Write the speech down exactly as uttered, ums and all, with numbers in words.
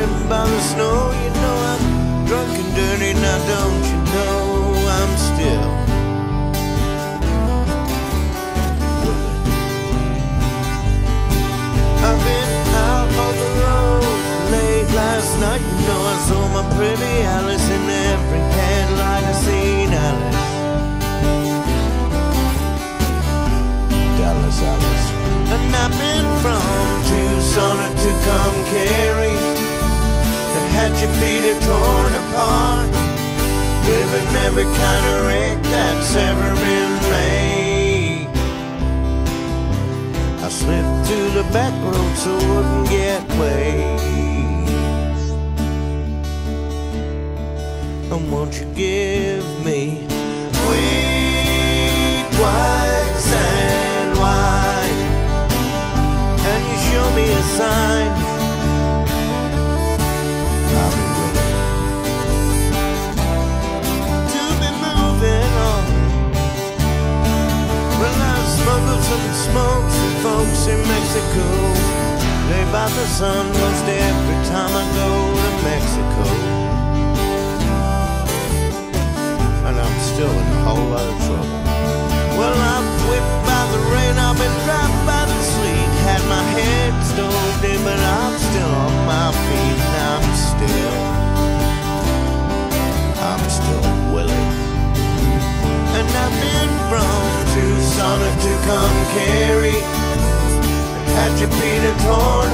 driven by the snow. You know I'm drunk and dirty, now don't you know I'm still willing. I've been out on the road late last night. You know I saw my pretty Alice in every headlight. I seen Alice, Dallas Alice. And I've been from Tucson to come carry, and had your feet are torn apart, living every kind of wreck that's ever been made. I slipped through the back road so I wouldn't get away. And won't you give me sweet white sand wine, and you show me a sign, I'll be willing to be moving on. Well, I've smuggled some smokes and folks in Mexico. Lay by the sun most every time I go to Mexico. And I'm still in a whole lot of trouble. Well, I'm whipped by the rain, I've been dropped by the sleet, had my head stoved in, but I'm still on my feet. And I'm still, I'm still willing. And I've been from Tucson to come carry, had your feet torn